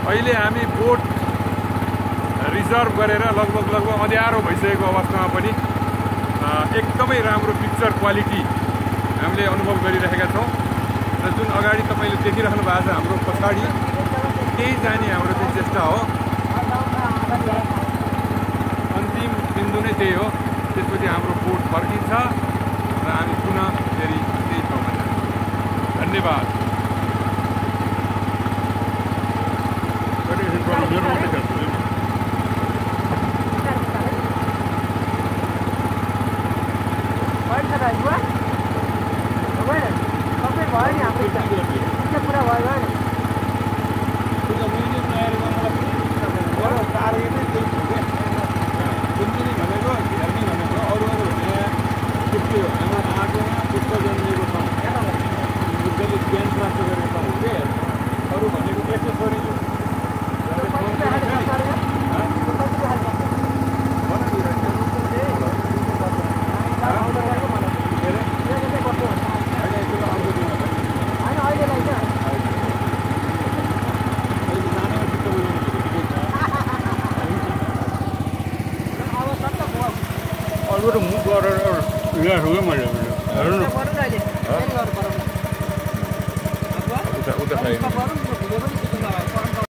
अहिले हामी बोट रिजर्भ गरेर लगभग अँध्यारो भइसकेको अवस्थामा पनि एकदमै राम्रो पिक्चर क्वालिटी हामीले अनुभव गरिरहेका छौँ र जुन अगाडि तपाईँले देखिरहनु भएको छ हाम्रो पछाडि त्यही जाने हाम्रो चाहिँ चेष्टा हो। अन्तिम बिन्दु नै त्यही हो। त्यसपछि हाम्रो बोट फर्किन्छ र हामी पुनः फेरि त्यही ठाउँमा जान्छौँ। धन्यवाद। उता